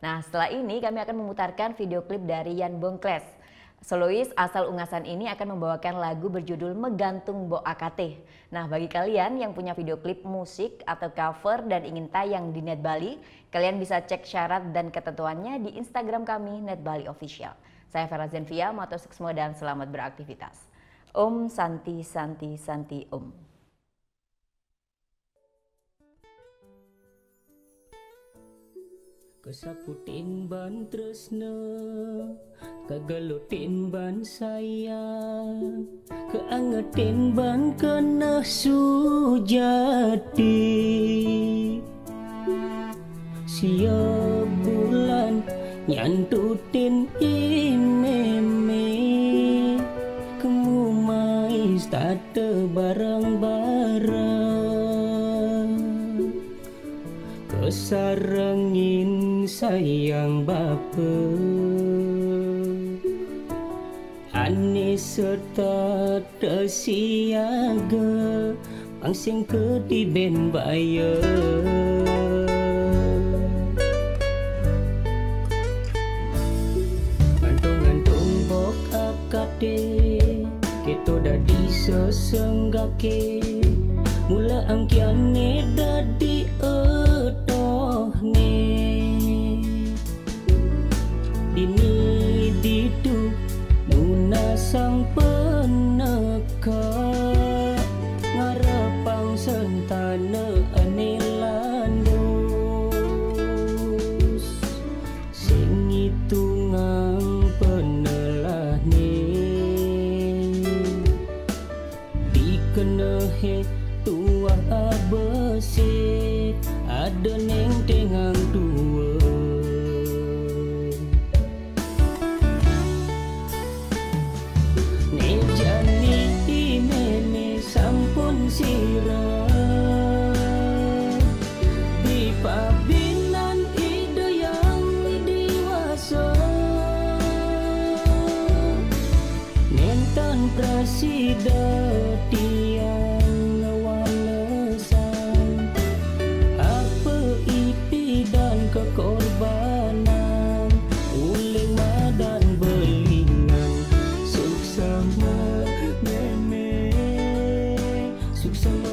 Nah, setelah ini kami akan memutarkan video klip dari Yan Bongkles. Solois asal Ungasan ini akan membawakan lagu berjudul Megantung Mbok AKT. Nah, bagi kalian yang punya video klip musik atau cover dan ingin tayang di Net Bali, kalian bisa cek syarat dan ketentuannya di Instagram kami Net Bali Official. Saya Vera Zenvia, matur semua dan selamat beraktivitas. Om Santi Santi Santi Om. Kesaputin ban tresna, kagalutin ban sayang, keangetin ban kena sujati. Siap bulan nyantutin imeme, kemumais tata barang-barang. Kesarengin sayang bapa, ane serta tersiaga, pangsing ketiben baya. Ngantung-ngantung bok akade, keto dadi sesenggake, mula angkiane dadi dini didu nuna sang peneka, ngarepang sentana anelandus, sing hitungang penelah ni dikenehe tua besi, ada neng tengang tua. Nejani imene sampun sirah, di pabinan ide yang dewasa, nentan prasida tiang walesan, apa ipi dan kekorbanan, uling madan belingan, suksama meme, suksama